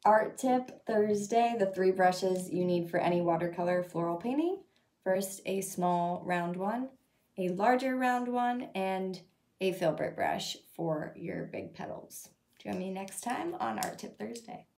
Art tip Thursday, the 3 brushes you need for any watercolor floral painting. First, a small round one, a larger round one, and a filbert brush for your big petals. Join me next time on Art Tip Thursday.